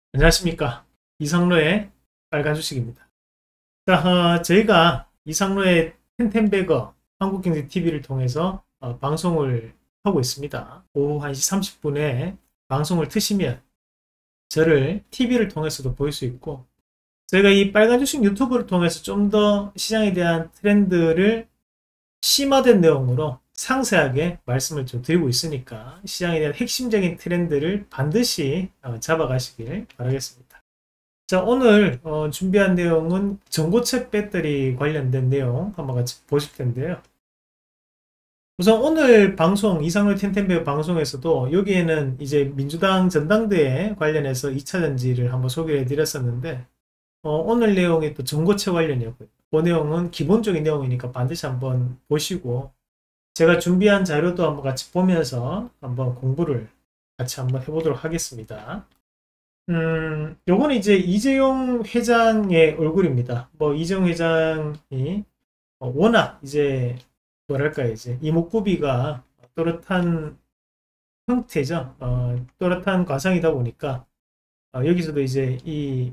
안녕하십니까. 이상로의 빨간 주식입니다. 자, 저희가 이상로의 텐텐베거 한국경제TV를 통해서 방송을 하고 있습니다. 오후 1시 30분에 방송을 트시면 저를 TV를 통해서도 볼 수 있고, 저희가 이 빨간 주식 유튜브를 통해서 좀 더 시장에 대한 트렌드를 심화된 내용으로 상세하게 말씀을 좀 드리고 있으니까 시장에 대한 핵심적인 트렌드를 반드시 잡아가시길 바라겠습니다. 자, 오늘 준비한 내용은 전고체 배터리 관련된 내용 한번 같이 보실 텐데요. 우선 오늘 방송 이상로의 텐텐베어 방송에서도 여기에는 이제 민주당 전당대회 관련해서 2차전지를 한번 소개를 해드렸었는데, 오늘 내용이 또 전고체 관련이었고요. 그 내용은 기본적인 내용이니까 반드시 한번 보시고, 제가 준비한 자료도 한번 같이 보면서 한번 공부를 같이 한번 해보도록 하겠습니다. 요거는 이제 이재용 회장의 얼굴입니다. 뭐 이재용 회장이 워낙 이제 뭐랄까요, 이제 이목구비가 또렷한 형태죠. 또렷한 과상이다 보니까 여기서도 이제 이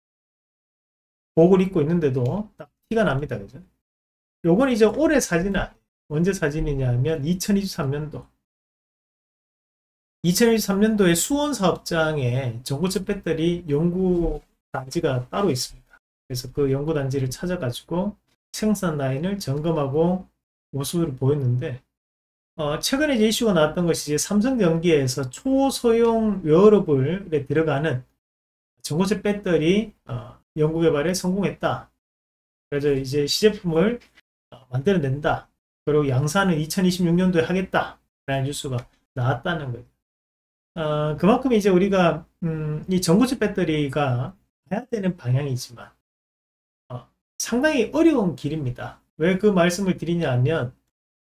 복을 입고 있는데도 딱 티가 납니다. 그죠? 요건 이제 올해 사진은 아니에요. 언제 사진이냐 하면 2023년도 2023년도에 수원 사업장에 전고체 배터리 연구 단지가 따로 있습니다. 그래서 그 연구 단지를 찾아가지고 생산 라인을 점검하고 모습을 보였는데, 최근에 이제 이슈가 나왔던 것이 이제 삼성전기에서 초소형 웨어러블에 들어가는 전고체 배터리 연구 개발에 성공했다. 그래서 이제 시제품을 만들어낸다. 그리고 양산은 2026년도에 하겠다 라는 뉴스가 나왔다는 거예요. 그만큼 이제 우리가 이 전고체 배터리가 해야 되는 방향이지만 상당히 어려운 길입니다. 왜 그 말씀을 드리냐 하면,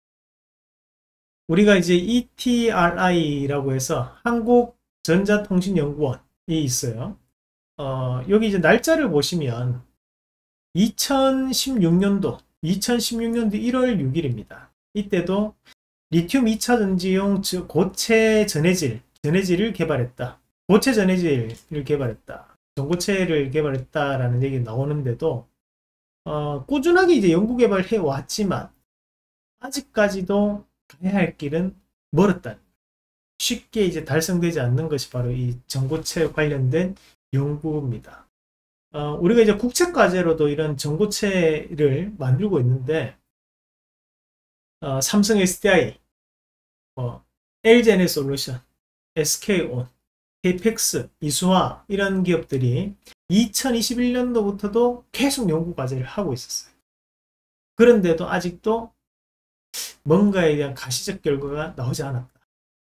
우리가 이제 ETRI라고 해서 한국전자통신연구원이 있어요. 여기 이제 날짜를 보시면 2016년도 1월 6일입니다. 이때도 리튬 2차 전지용 고체 전해질을 개발했다. 고체 전해질을 개발했다. 전고체를 개발했다라는 얘기 나오는데도 꾸준하게 이제 연구 개발해 왔지만 아직까지도 가야 할 길은 멀었다. 쉽게 이제 달성되지 않는 것이 바로 이 전고체 관련된 연구입니다. 우리가 이제 국책과제로도 이런 전고체를 만들고 있는데, 삼성 SDI, LG에너지솔루션, SK온, KPX, 이수화 이런 기업들이 2021년도부터도 계속 연구과제를 하고 있었어요. 그런데도 아직도 뭔가에 대한 가시적 결과가 나오지 않았다.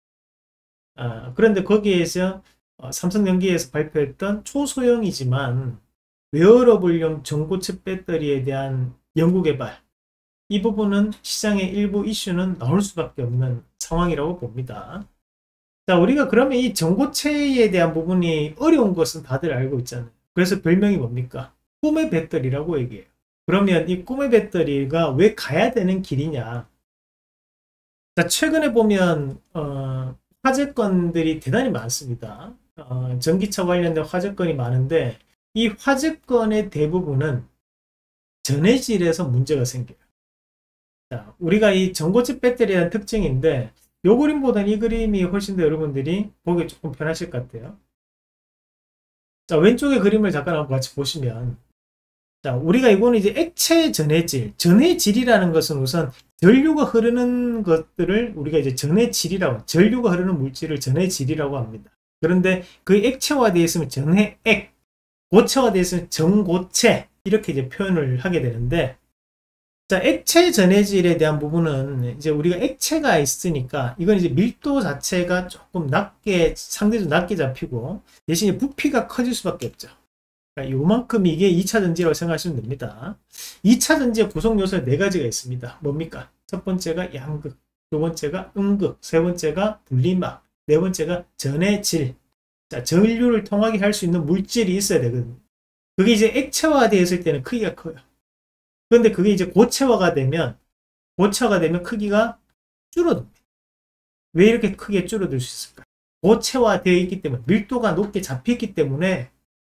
그런데 거기에서 삼성전기에서 발표했던 초소형이지만 웨어러블용 전고체 배터리에 대한 연구개발, 이 부분은 시장의 일부 이슈는 나올 수밖에 없는 상황이라고 봅니다. 자, 우리가 그러면 이 전고체에 대한 부분이 어려운 것은 다들 알고 있잖아요. 그래서 별명이 뭡니까? 꿈의 배터리라고 얘기해요. 그러면 이 꿈의 배터리가 왜 가야 되는 길이냐? 자, 최근에 보면 화재건들이 대단히 많습니다. 전기차 관련된 화재건이 많은데, 이 화재건의 대부분은 전해질에서 문제가 생겨요. 자, 우리가 이 전고체 배터리라는 특징인데, 요 그림보다는 이 그림이 훨씬 더 여러분들이 보기 조금 편하실 것 같아요. 자, 왼쪽의 그림을 잠깐 한번 같이 보시면, 자, 우리가 이거는 이제 액체 전해질이라는 것은 우선 전류가 흐르는 것들을 우리가 이제 전류가 흐르는 물질을 전해질이라고 합니다. 그런데 그 액체화되어 있으면 전해액, 고체화되어 있으면 전고체, 이렇게 이제 표현을 하게 되는데, 자, 액체 전해질에 대한 부분은 이제 우리가 액체가 있으니까 이건 이제 밀도 자체가 조금 상대적으로 낮게 잡히고 대신에 부피가 커질 수밖에 없죠. 그러니까 요만큼 이게 2차 전지라고 생각하시면 됩니다. 2차 전지의 구성 요소 4가지가 있습니다. 뭡니까? 첫 번째가 양극, 두 번째가 음극, 세 번째가 분리막, 네 번째가 전해질. 자, 전류를 통하게 할 수 있는 물질이 있어야 되거든요. 그게 이제 액체화되어 있을 때는 크기가 커요. 그런데 그게 이제 고체화가 되면 크기가 줄어듭니다. 왜 이렇게 크게 줄어들 수 있을까? 고체화되어 있기 때문에, 밀도가 높게 잡혔기 때문에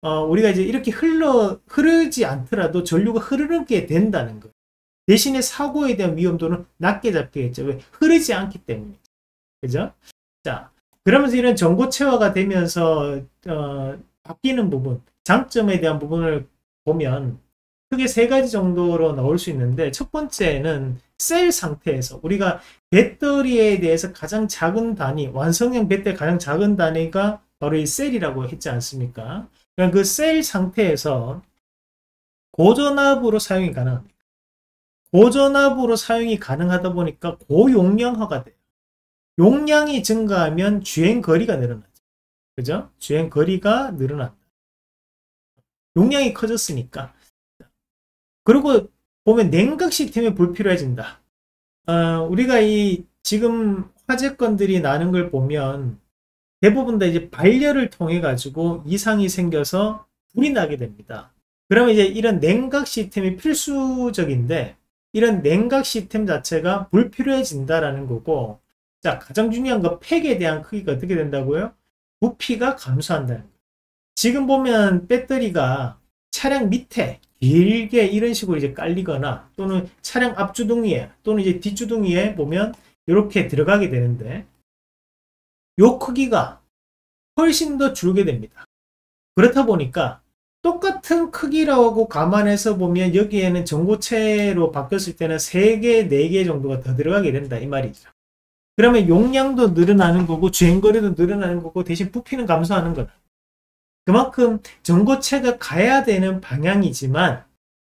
우리가 이제 이렇게 흐르지 않더라도 전류가 흐르게 된다는 거예요. 대신에 사고에 대한 위험도는 낮게 잡히겠죠. 왜? 흐르지 않기 때문에. 그죠? 자, 그러면서 이런 전고체화가 되면서, 바뀌는 부분, 장점에 대한 부분을 보면 크게 세 가지 정도로 나올 수 있는데, 첫 번째는 셀 상태에서 우리가 배터리에 대해서 가장 작은 단위, 완성형 배터리 가장 작은 단위가 바로 이 셀이라고 했지 않습니까? 그럼 그 셀 상태에서 고전압으로 사용이 가능합니다. 고전압으로 사용이 가능하다 보니까 고용량화가 돼요. 용량이 증가하면 주행거리가 늘어나죠. 그죠? 주행거리가 늘어난다. 용량이 커졌으니까. 그리고 보면 냉각 시스템이 불필요해진다. 우리가 이 지금 화재건들이 나는 걸 보면 대부분 다 이제 발열을 통해 가지고 이상이 생겨서 불이 나게 됩니다. 그러면 이제 이런 냉각 시스템이 필수적인데 이런 냉각 시스템 자체가 불필요해진다라는 거고, 자, 가장 중요한 거 팩에 대한 크기가 어떻게 된다고요? 부피가 감소한다는 거예요. 지금 보면 배터리가 차량 밑에 길게 이런 식으로 이제 깔리거나 또는 차량 앞주둥이에 또는 이제 뒷주둥이에 보면 이렇게 들어가게 되는데 요 크기가 훨씬 더 줄게 됩니다. 그렇다 보니까 똑같은 크기라고 감안해서 보면 여기에는 전고체로 바뀌었을 때는 3개, 4개 정도가 더 들어가게 된다 이 말이죠. 그러면 용량도 늘어나는 거고 주행거리도 늘어나는 거고 대신 부피는 감소하는 거다. 그만큼 전고체가 가야 되는 방향이지만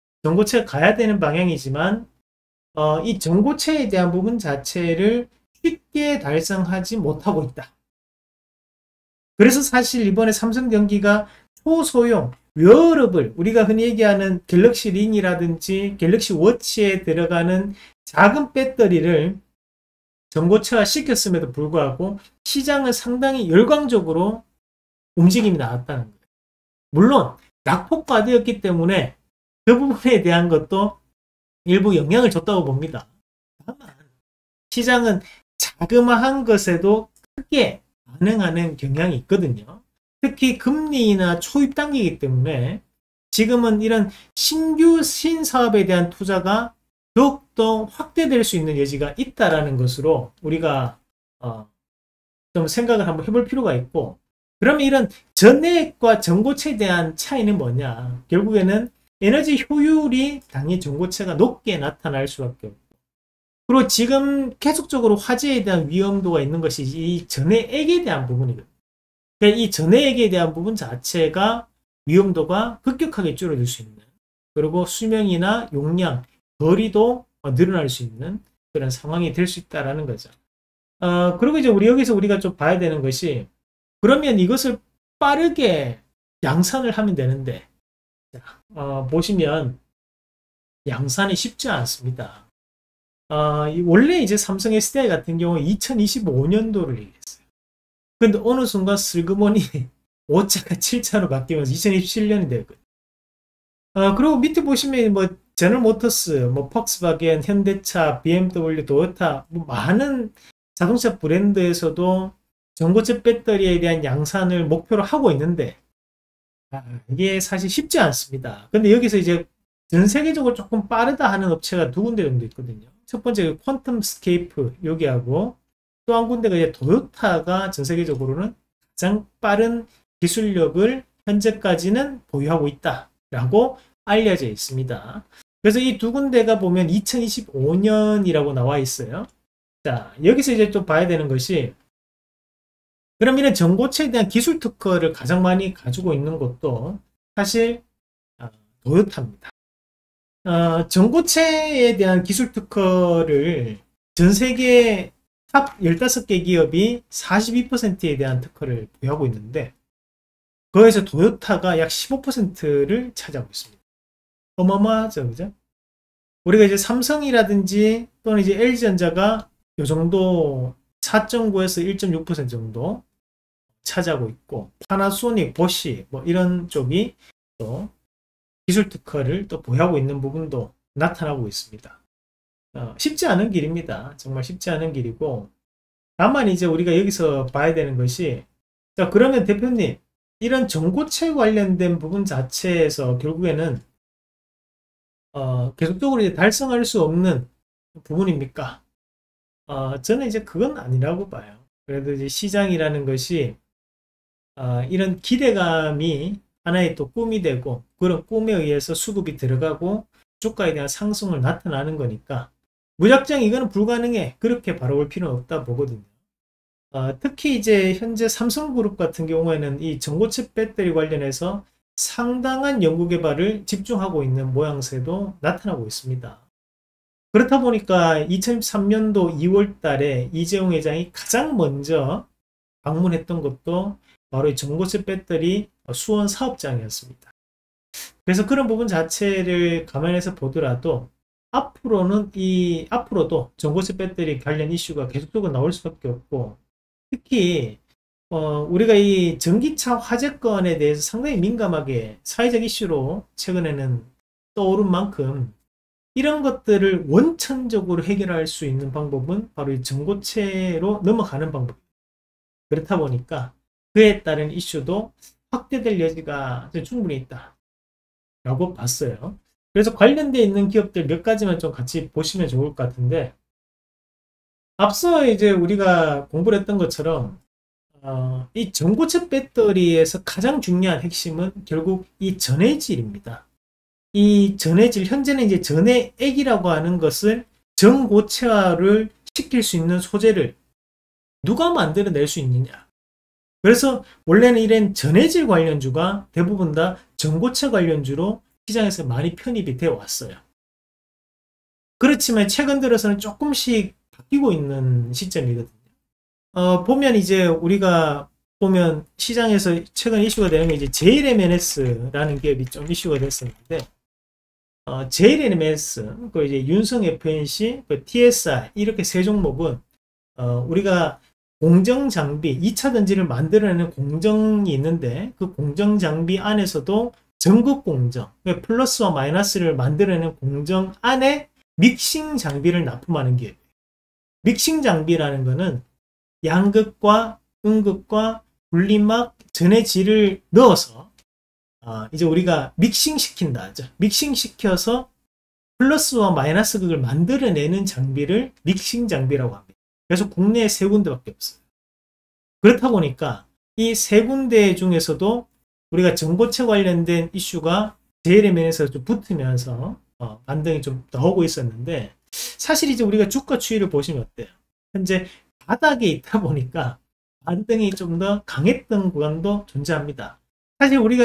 이 전고체에 대한 부분 자체를 쉽게 달성하지 못하고 있다. 그래서 사실 이번에 삼성전기가 초소형 웨어러블, 우리가 흔히 얘기하는 갤럭시 링이라든지 갤럭시 워치에 들어가는 작은 배터리를 전고체화 시켰음에도 불구하고 시장은 상당히 열광적으로 움직임이 나왔다는 거예요. 물론 낙폭과대였기 때문에 그 부분에 대한 것도 일부 영향을 줬다고 봅니다. 다만 시장은 자그마한 것에도 크게 반응하는 경향이 있거든요. 특히 금리나 초입 단계이기 때문에 지금은 이런 신규 신사업에 대한 투자가 더욱더 확대될 수 있는 여지가 있다라는 것으로 우리가 좀 생각을 한번 해볼 필요가 있고, 그러면 이런 전해액과 전고체에 대한 차이는 뭐냐? 결국에는 에너지 효율이 당연히 전고체가 높게 나타날 수밖에 없고, 그리고 지금 계속적으로 화재에 대한 위험도가 있는 것이 이 전해액에 대한 부분이거든요. 그러니까 이 전해액에 대한 부분 자체가 위험도가 급격하게 줄어들 수 있는, 그리고 수명이나 용량, 거리도 늘어날 수 있는 그런 상황이 될 수 있다는 거죠. 그리고 이제 여기서 우리가 좀 봐야 되는 것이, 그러면 이것을 빠르게 양산을 하면 되는데, 보시면 양산이 쉽지 않습니다. 원래 이제 삼성 SDI 같은 경우 2025년도를 얘기했어요. 근데 어느 순간 슬그머니 5차가 7차로 바뀌면서 2027년이 되거든요. 그리고 밑에 보시면 뭐 제너럴모터스, 뭐 퍽스바겐, 현대차, BMW, 도요타, 뭐 많은 자동차 브랜드에서도 전고체 배터리에 대한 양산을 목표로 하고 있는데 이게 사실 쉽지 않습니다. 근데 여기서 이제 전 세계적으로 조금 빠르다 하는 업체가 두 군데 정도 있거든요. 첫 번째 퀀텀 스케이프 여기하고 또 한 군데가 이제 도요타가 전 세계적으로는 가장 빠른 기술력을 현재까지는 보유하고 있다라고 알려져 있습니다. 그래서 이 두 군데가 보면 2025년이라고 나와 있어요. 자, 여기서 이제 또 봐야 되는 것이, 그럼 이런 전고체에 대한 기술 특허를 가장 많이 가지고 있는 것도 사실 도요타입니다. 전고체에 대한 기술 특허를 전 세계 탑 15개 기업이 42%에 대한 특허를 보유하고 있는데 거기서 도요타가 약 15%를 차지하고 있습니다. 어마어마하죠, 그죠? 우리가 이제 삼성이라든지 또는 이제 LG전자가 이 정도 4.9에서 1.6% 정도 차지하고 있고, 파나소닉, 보시 뭐 이런 쪽이 또 기술 특허를 또 보유하고 있는 부분도 나타나고 있습니다. 쉽지 않은 길입니다. 정말 쉽지 않은 길이고, 다만 이제 우리가 여기서 봐야 되는 것이, 자, 그러면 대표님, 이런 전고체 관련된 부분 자체에서 결국에는 계속적으로 이제 달성할 수 없는 부분입니까? 저는 이제 그건 아니라고 봐요. 그래도 이제 시장이라는 것이 이런 기대감이 하나의 또 꿈이 되고, 그런 꿈에 의해서 수급이 들어가고 주가에 대한 상승을 나타나는 거니까 무작정 이거는 불가능해, 그렇게 바라볼 필요는 없다 보거든요. 특히 이제 현재 삼성그룹 같은 경우에는 이 전고체 배터리 관련해서 상당한 연구개발을 집중하고 있는 모양새도 나타나고 있습니다. 그렇다 보니까 2013년도 2월 달에 이재용 회장이 가장 먼저 방문했던 것도 바로 이 전고체 배터리 수원 사업장이었습니다. 그래서 그런 부분 자체를 감안해서 보더라도 앞으로도 전고체 배터리 관련 이슈가 계속적으로 나올 수밖에 없고, 특히 우리가 이 전기차 화재건에 대해서 상당히 민감하게 사회적 이슈로 최근에는 떠오른 만큼, 이런 것들을 원천적으로 해결할 수 있는 방법은 바로 이 전고체로 넘어가는 방법. 그렇다 보니까 그에 따른 이슈도 확대될 여지가 충분히 있다 라고 봤어요. 그래서 관련되어 있는 기업들 몇 가지만 좀 같이 보시면 좋을 것 같은데, 앞서 이제 우리가 공부를 했던 것처럼 이 전고체 배터리에서 가장 중요한 핵심은 결국 이 전해질입니다. 이 전해질, 현재는 이제 전해액이라고 하는 것을 전고체화를 시킬 수 있는 소재를 누가 만들어낼 수 있느냐. 그래서 원래는 이런 전해질 관련주가 대부분 다 전고체 관련주로 시장에서 많이 편입이 되어 왔어요. 그렇지만 최근 들어서는 조금씩 바뀌고 있는 시점이거든요. 보면 이제 우리가 보면 시장에서 최근 이슈가 되는 게 이제 JLMNS라는 기업이 좀 이슈가 됐었는데, JLMS, 그 이제 윤성 FNC, 그 TSI 이렇게 세 종목은 우리가 공정 장비, 2차 전지를 만들어내는 공정이 있는데, 그 공정 장비 안에서도 전극 공정, 플러스와 마이너스를 만들어내는 공정 안에 믹싱 장비를 납품하는 기업이에요. 믹싱 장비라는 것은 양극과 음극과 분리막, 전해질을 넣어서 이제 우리가 믹싱 시킨다. 믹싱 시켜서 플러스와 마이너스 극을 만들어내는 장비를 믹싱 장비라고 합니다. 그래서 국내에 세 군데밖에 없어요. 그렇다 보니까 이 세 군데 중에서도 우리가 전고체 관련된 이슈가 JLMN에서 좀 붙으면서 반등이 좀 나오고 있었는데, 사실 이제 우리가 주가 추이를 보시면 어때요? 현재 바닥에 있다 보니까 반등이 좀 더 강했던 구간도 존재합니다. 사실 우리가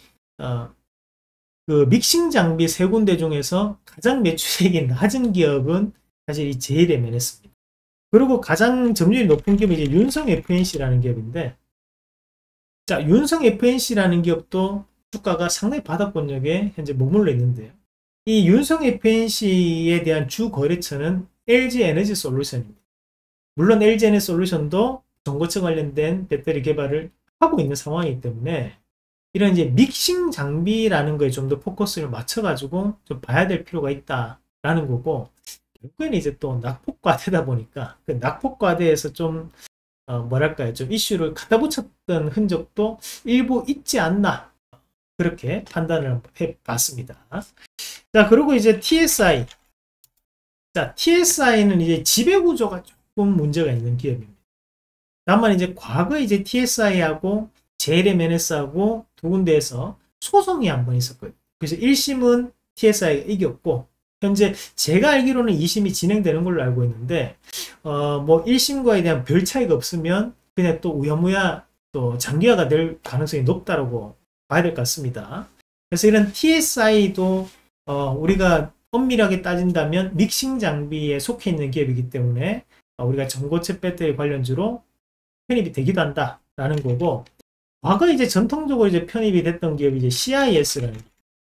그 믹싱 장비 세 군데 중에서 가장 매출액이 낮은 기업은 사실 이 JLMNS입니다. 그리고 가장 점유율이 높은 기업이 이제 윤성 FNC라는 기업인데, 자, 윤성 FNC라는 기업도 주가가 상당히 바닥권역에 현재 머물러 있는데요. 이 윤성 FNC에 대한 주 거래처는 LG 에너지 솔루션입니다. 물론 LG 에너지 솔루션도 전고체 관련된 배터리 개발을 하고 있는 상황이기 때문에 이런 이제 믹싱 장비라는 거에 좀 더 포커스를 맞춰가지고 좀 봐야 될 필요가 있다라는 거고, 결국에는 이제 또 낙폭과대다 보니까 그 낙폭과대에서 좀 뭐랄까요, 좀 이슈를 갖다 붙였던 흔적도 일부 있지 않나, 그렇게 판단을 해봤습니다. 자, 그리고 이제 TSI. 자, TSI는 이제 지배구조가 조금 문제가 있는 기업입니다. 다만 이제 과거 이제 TSI하고 JLMNS하고 두 군데에서 소송이 한 번 있었거든요. 그래서 1심은 TSI가 이겼고, 현재 제가 알기로는 2심이 진행되는 걸로 알고 있는데, 뭐 1심과에 대한 별 차이가 없으면 그냥 또 우야무야 또 장기화가 될 가능성이 높다라고 봐야 될 것 같습니다. 그래서 이런 TSI도 우리가 엄밀하게 따진다면 믹싱 장비에 속해 있는 기업이기 때문에 우리가 전고체 배터리 관련주로 편입이 되기도 한다라는 거고, 과거 이제 전통적으로 이제 편입이 됐던 기업이 이제 CIS라는 기업.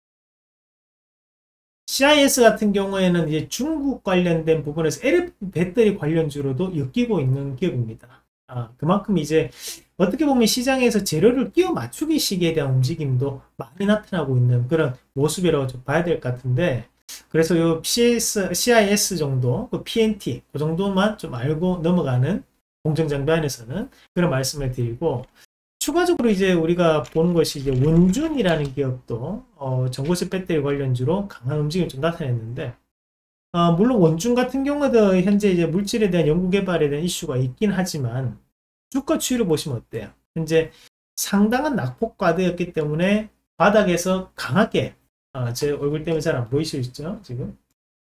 CIS 같은 경우에는 이제 중국 관련된 부분에서 LFP 배터리 관련주로도 엮이고 있는 기업입니다. 그만큼 이제 어떻게 보면 시장에서 재료를 끼워 맞추기 식에 대한 움직임도 많이 나타나고 있는 그런 모습이라고 좀 봐야 될 것 같은데, 그래서 요 CIS 정도, 그 PNT, 그 정도만 좀 알고 넘어가는 공정장비 안에서는 그런 말씀을 드리고, 추가적으로 이제 우리가 보는 것이 이제 원준이라는 기업도 전고체 배터리 관련주로 강한 움직임을 좀 나타냈는데, 물론 원준 같은 경우도 현재 이제 물질에 대한 연구 개발에 대한 이슈가 있긴 하지만 주가 추이를 보시면 어때요? 현재 상당한 낙폭 과대였기 때문에 바닥에서 강하게, 제 얼굴 때문에 잘 안 보이시죠 지금?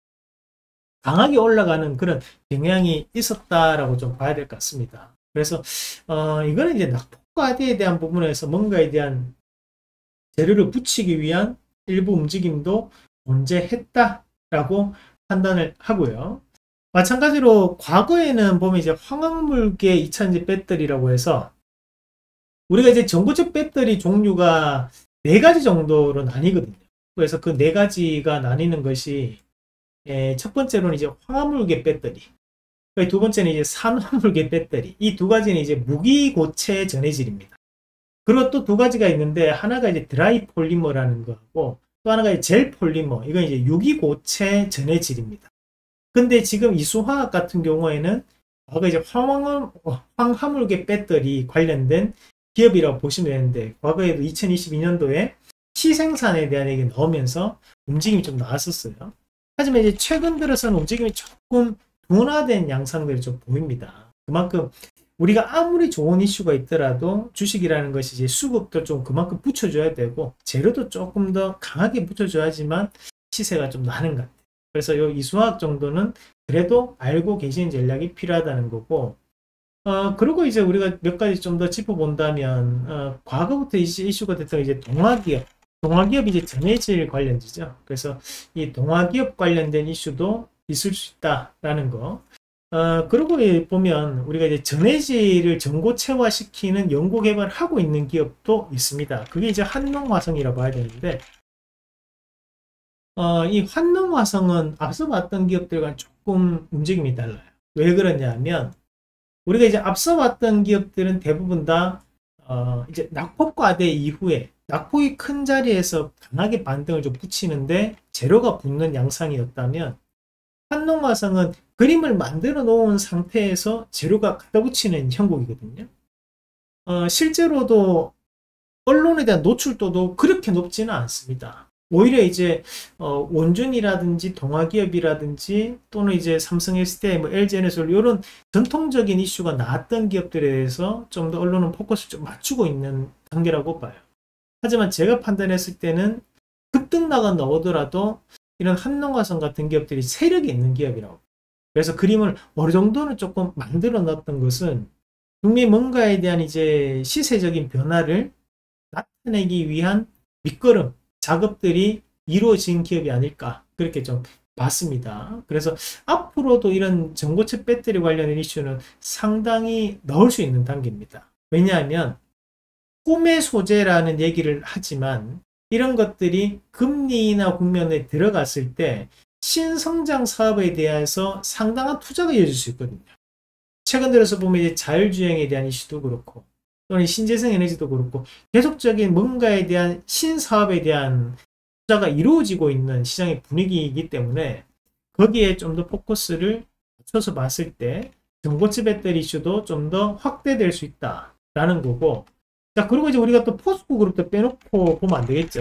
강하게 올라가는 그런 경향이 있었다라고 좀 봐야 될 것 같습니다. 그래서 이거는 이제 낙폭 과대에 대한 부분에서 뭔가에 대한 재료를 붙이기 위한 일부 움직임도 존재했다라고 판단을 하고요. 마찬가지로 과거에는 보면 이제 황화물계 2차전지 배터리라고 해서 우리가 이제 전고체 배터리 종류가 4가지 정도로 나뉘거든요. 그래서 그 4가지가 나뉘는 것이 첫 번째로는 이제 황화물계 배터리, 두 번째는 이제 산화물계 배터리, 이 2가지는 이제 무기고체 전해질입니다. 그리고 또 2가지가 있는데, 하나가 이제 드라이 폴리머라는 거하고 또 하나가 이제 젤 폴리머, 이건 이제 유기고체 전해질입니다. 근데 지금 이수화학 같은 경우에는 과거 이제 황화물계 배터리 관련된 기업이라고 보시면 되는데, 과거에도 2022년도에 시생산에 대한 얘기 나오면서 움직임이 좀 나왔었어요. 하지만 이제 최근 들어서는 움직임이 조금 둔화된 양상들이 좀 보입니다. 그만큼 우리가 아무리 좋은 이슈가 있더라도 주식이라는 것이 이제 수급도 좀 그만큼 붙여줘야 되고 재료도 조금 더 강하게 붙여줘야지만 시세가 좀 나는 것 같아요. 그래서 이 이수화학 정도는 그래도 알고 계시는 전략이 필요하다는 거고, 그리고 이제 우리가 몇 가지 좀 더 짚어본다면, 과거부터 이슈가 됐던 이제 동화기업 이제 전해질 관련주죠. 그래서 이 동화기업 관련된 이슈도 있을 수 있다라는 거. 그리고 보면 우리가 이제 전해질을 전고체화시키는 연구 개발을 하고 있는 기업도 있습니다. 그게 이제 한농화성이라고 봐야 되는데, 이 한농화성은 앞서 봤던 기업들과 조금 움직임이 달라요. 왜 그러냐면 우리가 이제 앞서 봤던 기업들은 대부분 다 이제 낙폭 과대 이후에 낙폭이 큰 자리에서 강하게 반등을 좀 붙이는데 재료가 붙는 양상이었다면, 한농화성은 그림을 만들어 놓은 상태에서 재료가 갖다 붙이는 형국이거든요. 실제로도 언론에 대한 노출도도 그렇게 높지는 않습니다. 오히려 이제 원준이라든지 동화기업이라든지 또는 이제 삼성 SDI, 뭐 LG에너솔 이런 전통적인 이슈가 나왔던 기업들에 대해서 좀 더 언론은 포커스를 좀 맞추고 있는 단계라고 봐요. 하지만 제가 판단했을 때는 급등락은 나오더라도 이런 한농화성 같은 기업들이 세력이 있는 기업이라고. 그래서 그림을 어느 정도는 조금 만들어 놨던 것은 분명히 뭔가에 대한 이제 시세적인 변화를 나타내기 위한 밑거름 작업들이 이루어진 기업이 아닐까, 그렇게 좀 봤습니다. 그래서 앞으로도 이런 전고체 배터리 관련된 이슈는 상당히 나올 수 있는 단계입니다. 왜냐하면 꿈의 소재라는 얘기를 하지만 이런 것들이 금리나 국면에 들어갔을 때 신성장 사업에 대해서 상당한 투자가 이어질 수 있거든요. 최근 들어서 보면 이제 자율주행에 대한 이슈도 그렇고 또는 신재생 에너지도 그렇고 계속적인 뭔가에 대한 신사업에 대한 투자가 이루어지고 있는 시장의 분위기이기 때문에 거기에 좀 더 포커스를 맞춰서 봤을 때 전고체 배터리 이슈도 좀 더 확대될 수 있다라는 거고, 자, 그리고 이제 우리가 또 포스코 그룹도 빼놓고 보면 안 되겠죠.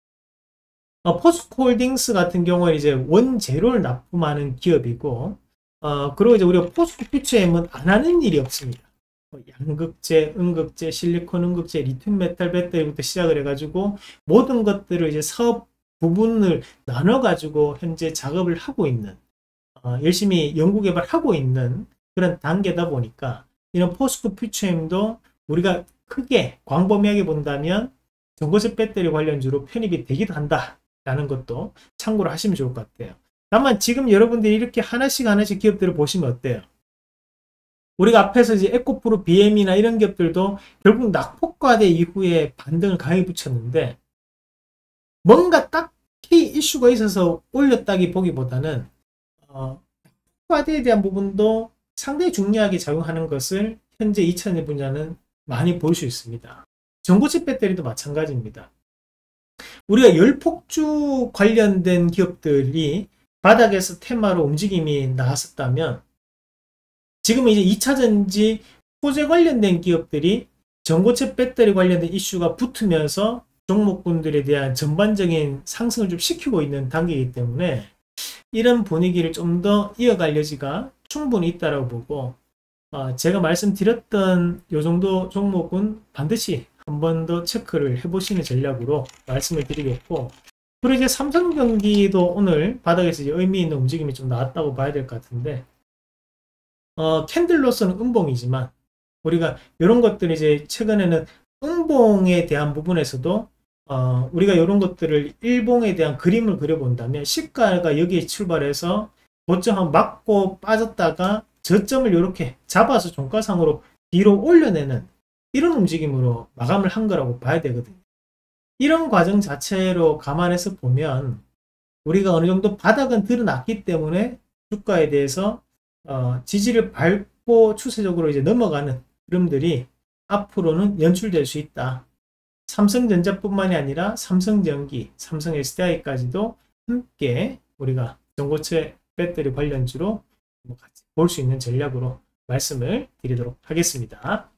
포스코 홀딩스 같은 경우는 이제 원재료를 납품하는 기업이고, 그리고 이제 우리가 포스코 퓨처엠은 안 하는 일이 없습니다. 양극재, 음극재, 실리콘 음극재, 리튬 메탈 배터리부터 시작을 해가지고 모든 것들을 이제 사업 부분을 나눠가지고 현재 작업을 하고 있는, 열심히 연구 개발하고 있는 그런 단계다 보니까 이런 포스코 퓨처엠도 우리가 크게 광범위하게 본다면 전고체 배터리 관련주로 편입이 되기도 한다라는 것도 참고로 하시면 좋을 것 같아요. 다만 지금 여러분들이 이렇게 하나씩 기업들을 보시면 어때요? 우리가 앞에서 이제 에코프로, BM이나 이런 기업들도 결국 낙폭과대 이후에 반등을 강하게 붙였는데 뭔가 딱히 이슈가 있어서 올렸다기 보기보다는 낙폭과대에 대한 부분도 상당히 중요하게 작용하는 것을 현재 2차전지 분야는 많이 볼 수 있습니다. 전고체 배터리도 마찬가지입니다. 우리가 열폭주 관련된 기업들이 바닥에서 테마로 움직임이 나왔었다면 지금 이제 2차전지 소재 관련된 기업들이 전고체 배터리 관련된 이슈가 붙으면서 종목군들에 대한 전반적인 상승을 좀 시키고 있는 단계이기 때문에 이런 분위기를 좀 더 이어갈 여지가 충분히 있다고 보고, 제가 말씀드렸던 요 정도 종목은 반드시 한 번 더 체크를 해보시는 전략으로 말씀을 드리겠고, 그리고 이제 삼성전기도 오늘 바닥에서 이제 의미 있는 움직임이 좀 나왔다고 봐야 될 것 같은데, 캔들로서는 음봉이지만 우리가 이런 것들이 이제 최근에는 음봉에 대한 부분에서도 우리가 이런 것들을 일봉에 대한 그림을 그려본다면 시가가 여기에 출발해서 고점 맞고 빠졌다가 저점을 이렇게 잡아서 종가상으로 뒤로 올려내는 이런 움직임으로 마감을 한 거라고 봐야 되거든요. 이런 과정 자체로 감안해서 보면 우리가 어느 정도 바닥은 드러났기 때문에 주가에 대해서 지지를 밟고 추세적으로 이제 넘어가는 흐름들이 앞으로는 연출될 수 있다. 삼성전자뿐만이 아니라 삼성전기, 삼성 SDI까지도 함께 우리가 전고체 배터리 관련주로 같이 볼 수 있는 전략으로 말씀을 드리도록 하겠습니다.